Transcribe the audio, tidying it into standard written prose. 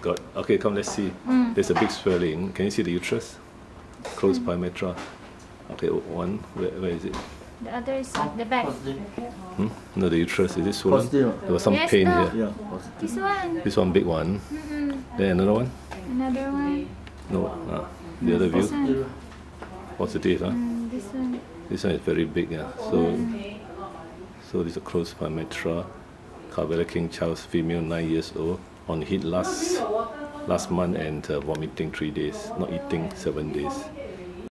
Got. Okay, come, let's see. There's a big swelling. Can you see the uterus? Closed pyometra. Okay, one. Where is it? The other is at the back. No, the uterus. Is it swollen? Positive. There was some Yes, pain no. here. Yeah, positive. This one. This one, big one. Then another one? Another one. No. The other This view? one. Positive, huh? This one. This one is very big, yeah. So this is a closed pyometra. Carvella King Charles, female, 9 years old. On heat last month and vomiting 3 days. Not eating 7 days.